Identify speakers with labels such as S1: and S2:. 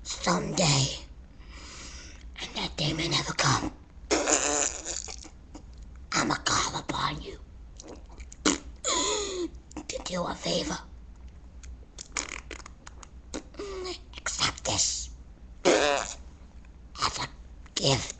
S1: someday, and that day may never come, I'ma call upon you to do a favor. Accept this as a gift.